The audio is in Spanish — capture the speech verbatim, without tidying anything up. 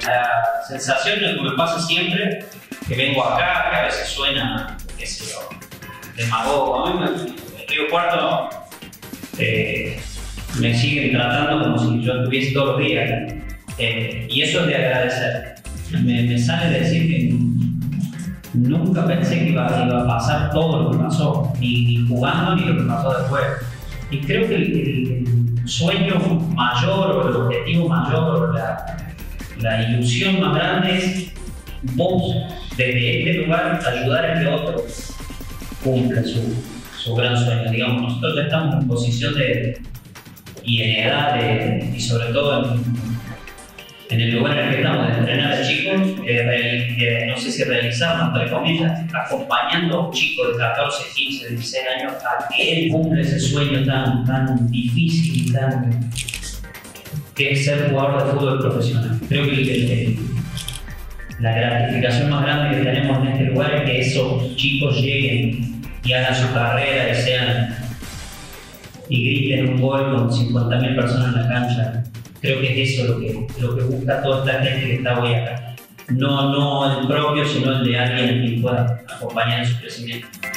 la sensación de que me pasa siempre, que vengo acá, que a veces suena, qué sé yo, demagogo. A mí me, en Río Cuarto eh, me siguen tratando como si yo estuviese todos los días. Eh, y eso es de agradecer. Me, me sale decir que nunca pensé que iba, iba a pasar todo lo que pasó, ni, ni jugando ni lo que pasó después. Y creo que el, el sueño mayor o el objetivo mayor, la, la ilusión más grande es vos, desde este lugar, ayudar a que otro cumpla su, su gran sueño. Digamos, nosotros ya estamos en posición de, y en edad de, y sobre todo en, en el lugar en el que estamos, de entrenar a chicos, eh, eh, no sé si realizamos, entre comillas, acompañando a un chico de catorce, quince, dieciséis años a que él cumple ese sueño tan, tan difícil y tan, que es ser jugador de fútbol profesional. Creo que el, el, la gratificación más grande que tenemos en este lugar es que esos chicos lleguen y hagan su carrera y sean y griten un gol con cincuenta mil personas en la cancha. Creo que es eso lo que, lo que busca toda esta gente que está hoy acá. No, no el propio, sino el de alguien que pueda acompañar en su crecimiento.